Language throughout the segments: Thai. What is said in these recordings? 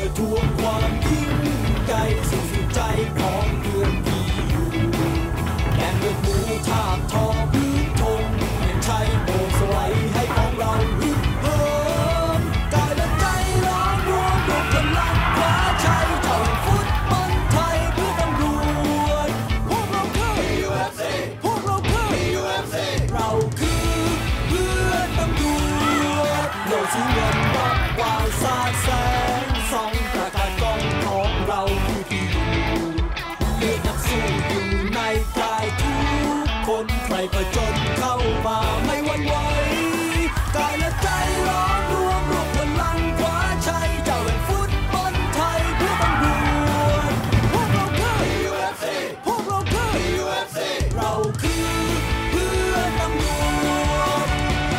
ทวงความยิ่งใหญ่สู่สุดใจของเพื่อนที่อยู่แดนเลือดหมูทาบทอพื้นธงยังใช้โบกสวยให้ของเราฮึกเหิมกายและใจล้อมรวมรวมพลังคว้าชัยเจ้าแห่งฟุตบอลไทยเพื่อตำรวจพวกเราคือ PUFC พวกเราคือ PUFC เราคือเพื่อนตำรวจโลกสีเงินวับวาวสาดแสงส่องประกายกองของเราคือที่อยู่เลือดนักสู้อยู่ในกายทุกคนใครผจญเข้ามาไม่หวั่นไหวกายและใจล้อมรวมพลังคว้าชัยเจ้าแห่งฟุตบอลไทยเพื่อตำรวจพวกเราคือ PUFC พวกเราคือ PUFC เราคือเพื่อนตำรวจ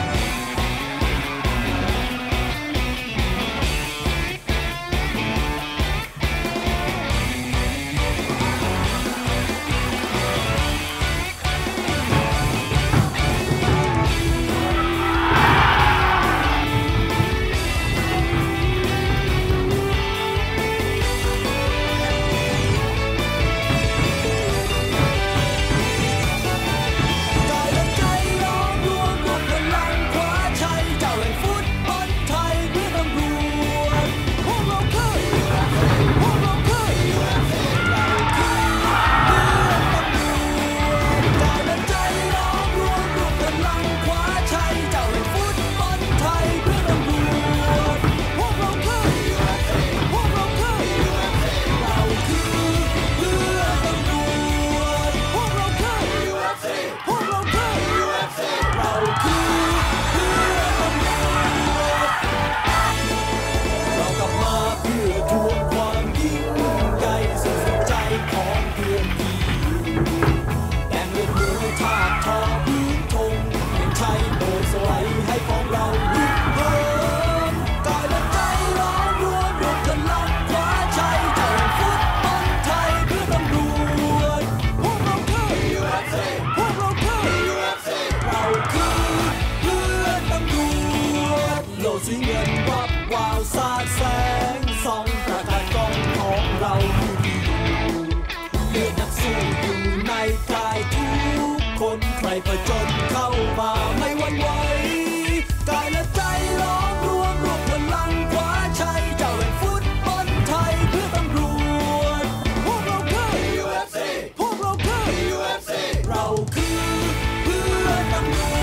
สีเงินวับวาวสาดแสงส่องประกายกองของเราคือที่อยู่เลือดนักสู้อยู่ในกายทุกคนใครผจญเข้ามาไม่หวั่นไหวกายและใจล้อมรวมพลังคว้าชัยเจ้าแห่งฟุตบอลไทยเพื่อตำรวจพวกเราคือ PUFC พวกเราคือ PUFC เราคือเพื่อนตำรวจ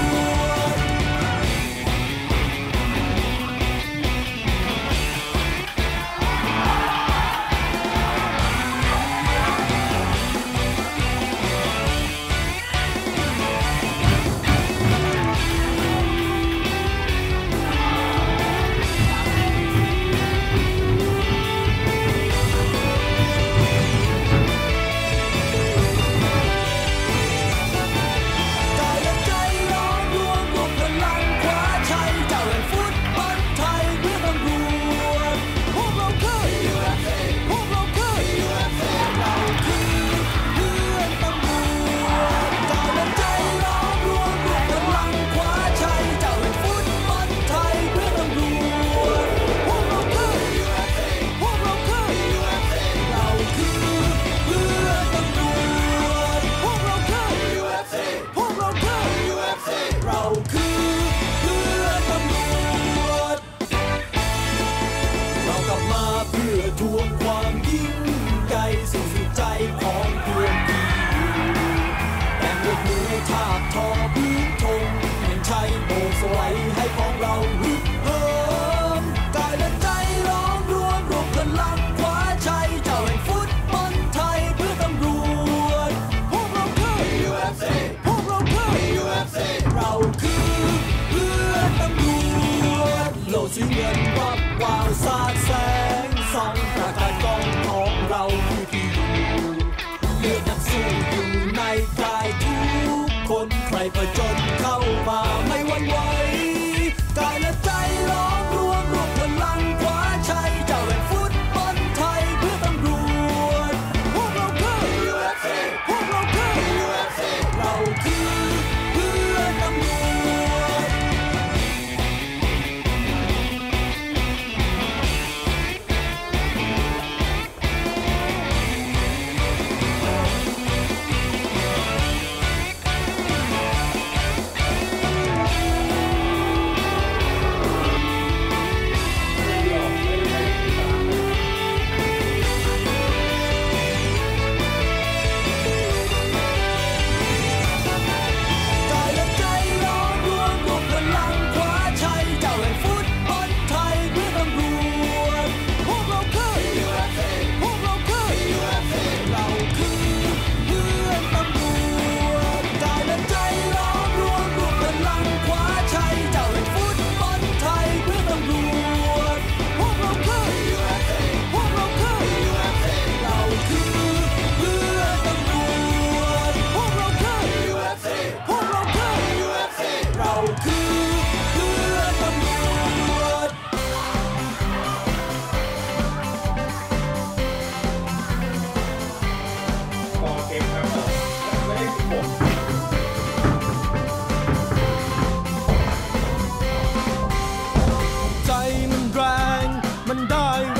ทวงความยิ่งใหญ่สู่สุดใจของเพื่อนที่อยู่แดนเลือดหมูทาบทอพื้นธงยังใช้โบกสวยให้ของเราฮึกเหิมกายและใจล้อมรวมพลังคว้าชัยเจ้าแห่งฟุตบอลไทยเพื่อตำรวจพวกเราคือ PUFC พวกเราคือ PUFC เราคือเพื่อนตำรวจโลกสีเงินวับวาวสาดแสงส่องประกายกองของเราคือที่อยู่เลือดนักสู้อยู่ในกายทุกคนใครผจญเข้ามาไม่หวั่นไหวกายและใจล้อมรวมพลังคว้าชัยเจ้าแห่งฟุตบอลไทยเพื่อตำรวจพวกเราคือ PUFC พวกเราคือ PUFC เราคือเพื่อนตำรวจ PUFC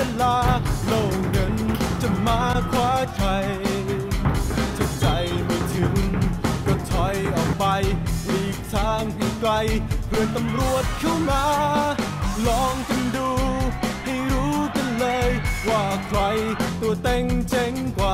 ลาโลกเงินจะมาคว้าใครถ้าใจไม่ถึงก็ถอยออกไปหลีกทางให้ไกลเพื่อนตำรวจเข้ามาลองกันดูให้รู้กันเลยว่าใครตัวเต็งเจ๋งกว่า